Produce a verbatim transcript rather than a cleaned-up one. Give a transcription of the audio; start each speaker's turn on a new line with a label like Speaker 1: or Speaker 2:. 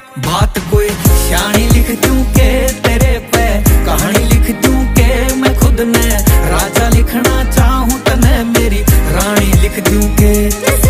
Speaker 1: बात कोई शानी लिख दूं के तेरे पे, कहानी लिख दूं के मैं खुद ने राजा लिखना चाहूं तने मेरी रानी लिख दूं के।